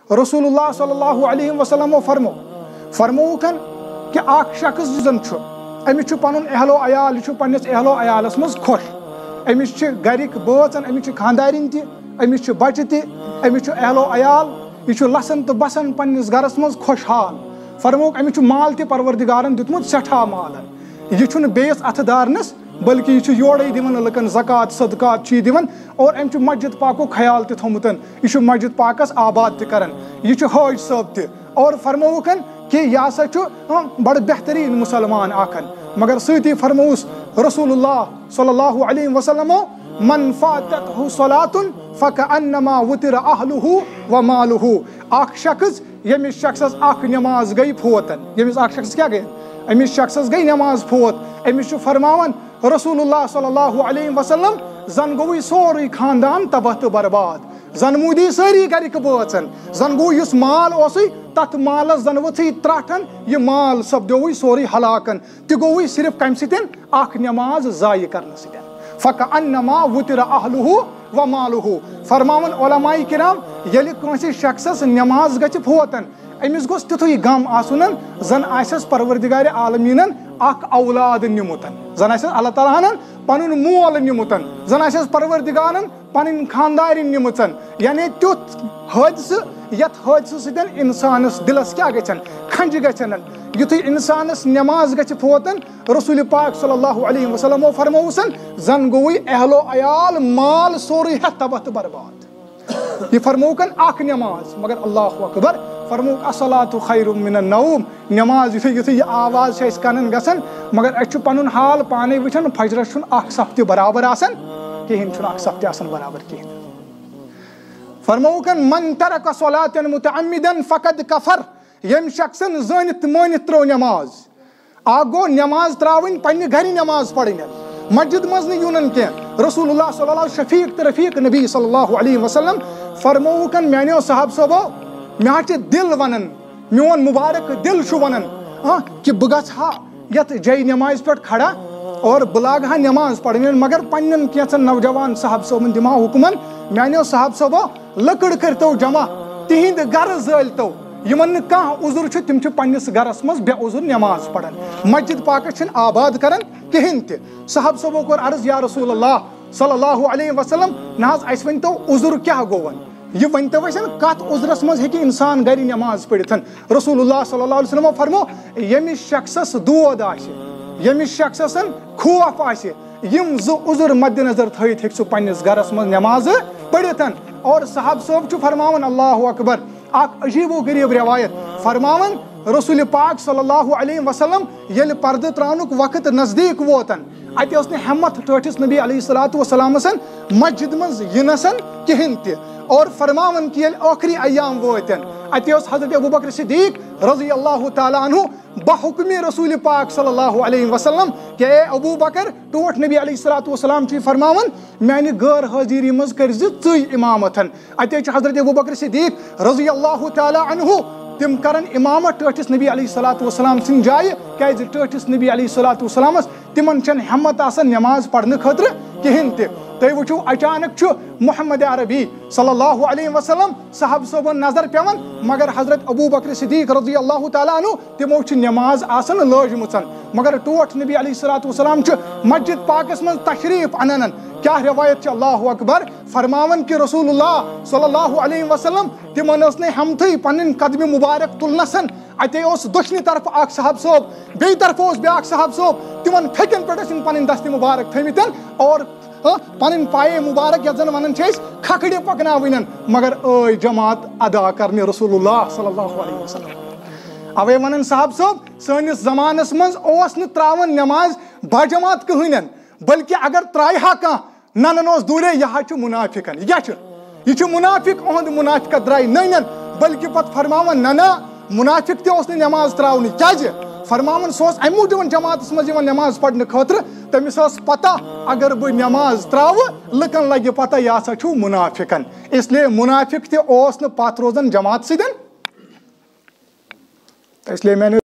رسول اللہ صلی اللہ علیہ وسلم فرموکن کہ اخ شخص زن چھُ أمِس چھُ پنُن اہل و عیال یہِ چھُ پننِس اہل و عیالس منٛز خۄش أمِس چھِ گرِکۍ بٲژن أمِس چھِ خاندارِنۍ تہِ أمِس چھِ بچہِ تہِ أمِس چھُ اہل و عیال یہِ چھُ لسن تہٕ بسن پننِس گرس منٛز خۄشحال فرموک أمِس چھُ مال تہِ پروردگارن دیُتمُت سٮ۪ٹھاہ مالن یہِ چھُنہٕ بیٚیِس اتھٕ دارنس بلکہِ یہِ چھُ یورے دِوان لُکن زکات صدقات چھُ یہِ دِوان اور أمۍ چھُ مسجد پاکُک خیال تہِ تھومُت یہِ چھُ مسجد پاکس آباد تہِ کران یہِ چھُ حٲج صٲب تہِ اور فرموکن کہ یہِ ہسا چھُ بڑٕ بہتریٖن مُسلمان اکھ مگر سۭتی فرمووُس رسول اللہ صلی اللہ علیہ وسلم من فاتتہ صلاتن فکأنما وطر اہلہ و مالہ اکھ شخص ییٚمِس شخصس اکھ نماز گئی فوتن ییٚمِس اکھ شخص کیاہ گئی أمِس شخصس گئی نماز فوت أمِس چھُ فرماوان رسول اللہ صلی اللہ علیہ وسلم زن گوٚوٕے سورُے خاندان تباہ تہٕ برباد زن موٗدی سٲری گرِکۍ بٲژن زن گوٚو یُس مال اوسُے تتھ مالس زن ؤژھٕے ترٛٹھن یہِ مال سپدیوٕے سورُے ہلاکن تہِ گوٚوٕے صرف کمہِ سۭتۍ اکھ نماز ضایع کرنہٕ سۭتۍ فکأنما وطر اہلہ و مالہ فرماون علماء کرام ییٚلہِ کٲنٛسہِ شخصس نماز گژھِ فوتن أمِس گوٚژھ تیُتھُے غم آسُن زن آسٮ۪س پروردگارِ عالمیٖنن اکھ اولاد نیُمُت زن آسٮ۪س اللہ تعالیٰ ہن پنُن مول نیُمُت زن آسٮ۪س پروردگارن پنٕنۍ خاندارِنۍ نِمٕژ یعنی تیُتھ حٲدثہٕ یتھ حٲدثہٕ سۭتۍ انسانس دلس کیاہ گژھن کھنجہِ گژھن یُتھُے انسانس نماز گژھِ فوتن رسول پاک صلی اللہ علیہ وسلمو فرمووُسن زن گوٚوٕے اہل و عیال مال سورُے ہٮ۪تھ تباہ تہٕ برباد یہِ فرموکن اکھ نماز مگر اللہ اکبر فرموک الصلاۃ خیر من النوم نماز یُتھُے یہِ آواز چھِ اَسہِ کنن گژھان مگر أسۍ چھُ پنُن حال پانے وٕچھان فجرس چھُنہٕ اکھ صف تہِ برابر آسان کہیٖنۍ چھُنہٕ اکھ صف تہِ آسان برابر کہیٖنۍ فرموکن من ترک صلاۃ متعمدا فقد کفر ییٚمہِ شخصن زٲنِتھ تہٕ مٲنِتھ ترٲو نماز اکھ گوٚو نماز تراوٕنۍ پننہِ گرِ نماز پرٕنۍ مسجد منٛز نہٕ یُن کینٛہہ رسول اللہ صلی اللہ شفیق تہٕ رفیق نبی صلی اللہ علیہ وسلم فرمووُکن میانیو صحاب صٲبو مےٚ حظ چھِ دل ونان میون مُبارک دل چھُ ونان کہ بہٕ گژھٕ ہا یتھ جاے نمازِ پٮ۪ٹھ کھڑا اور بہٕ لاگہٕ ہا نماز پرٕنۍ مگر پننٮ۪ن کینٛژن نوجوان صحاب صٲبن دِمہا حُکمن میانیو صحاب صٲبو لٔکٕر کٔرتو جمع تِہنٛدۍ گرٕ زٲلۍتو یِمن نہٕ کانٛہہ عُذر چھُ تِم چھِ پننِس گرس منٛز بے عُذر نماز پران مسجد پاکس چھِنہٕ آباد کران کہیٖنۍ تہِ صحاب صٲبو کوٚر عرض یا رسول اللہ صلی اللہ علیہ وسلم نہ حظ اَسہِ ؤنۍتو عُذر کیاہ گوٚو یہِ ؤنۍتو اَسہِ کتھ عُذرس منٛز ہیٚکہِ انسان گرِ نماز پٔرِتھ رسول اللہ صلی اللہ علیہ وسلمو فرمو ییٚمِس شخصس دود آسہِ ییٚمِس شخصن خوف آسہِ یِم زٕ عُذر مدِ نظر تھٲیِتھ ہیٚکہِ سُہ پننِس گرس منٛز نمازٕ پٔرِتھ اور صحاب صٲب چھُ فرماوان اللہ اکبر اکھ عجیب و غریٖب روایت فرماوان رسول پاک صلی اللہ علیہ وسلم ییٚلہِ پردٕ تراونُک وقت نزدیٖک ووت اتہِ ٲس نہٕ ہٮ۪مت ٹٲٹھِس نبی علیہ الصلوۃ والسلامس مسجد منٛز یِنس کہیٖنۍ تہِ اور فرماوان کہ ییٚلہِ ٲخری ایام وٲتۍ اتہِ اوس حضرت ابوبکر صدیق رضی اللہ تعالیٰ عنہ بحکمِ رسول پاک صلی اللہ علیہ وسلم کہ اے ابو بکر ٹوٹھ نبی علیہ الصلوۃ والسلام چھُ فرماوان میانہِ غٲر حٲضری منٛز کٔرزِ ژٕے امامت اتہِ چھُ حضرت ابوبکر صدیق رضی اللہ تعالیٰ عنہ تِم کرن امامت ٹٲٹھِس نبی علیہ الصلوۃ والسلام سٕنٛدِ جایہِ کیازِ ٹٲٹھِس نبی علیہ الصلوۃ والسلامس تِمن چھنہٕ ہٮ۪مت آسان نماز پرنہٕ خٲطرٕ کہیٖنۍ تہِ تُہۍ وٕچھِو اچانک چھُ محمد عربی صلی اللہ علیہ وسلم صحاب صٲبن نظر پیوان مگر حضرت ابو بکر صدیق رضی اللہ تعالیٰ عنہ تِمو چھِ نماز آسان لٲجمٕژ مگر ٹوٹھ نبی علیہ الصلوۃ والسلام چھُ مسجد پاکس منٛز تشریف انان کیاہ روایت چھِ اللہ اکبر فرماوان کہ رسول اللہ صلی اللہ علیہ وسلم تِمن ٲس نہٕ ہٮ۪متھٕے پنٕنۍ قدمہِ مُبارک تُلنس اتے اوس دٔچھنہِ طرفہٕ اکھ صحاب صٲب بیٚیہِ طرفہٕ اوس بیاکھ صحاب صٲب تِمن پھیٚکٮ۪ن پٮ۪ٹھ ٲسِن پنٕنۍ دستہِ مُبارک تھٲمٕتۍ اور پنٕنۍ پایے مُبارک یتھ زن ونان چھِ أسۍ کھکھرِ پکناوٕنۍ مگر ٲے جماعت ادا کرنہِ رسول اللہ صلی اللہ علیہ وسلم اوے ونان صحاب صٲب سٲنِس زمانس منٛز اوس نہٕ تراوان نماز باجماعت کٕہٕنۍ بلکہِ اگر ترایہِ ہا کانٛہہ ننان اوس دوٗرے یہِ حظ چھُ مُنافِقن یہِ چھُ مُنافِق اُہُنٛد مُنافِقت درٛاے نٔنٮ۪ن بلکہِ پتہٕ فرماوان نہ مُنافِق تہِ اوس نہٕ نماز تراونٕے کیازِ فرماوان سُہ اوس امہِ موٗجوٗب جماعتس منٛز یِوان نماز پرنہٕ خٲطرٕ تٔمِس ٲس پتہ اگر بہٕ نماز تراوٕ لُکن لگہِ پتہ یہِ ہسا چھُ مُنافِقن اسلیے مُنافِق تہِ اوس نہٕ پتھ روزان جماعت سۭتۍ اسلیے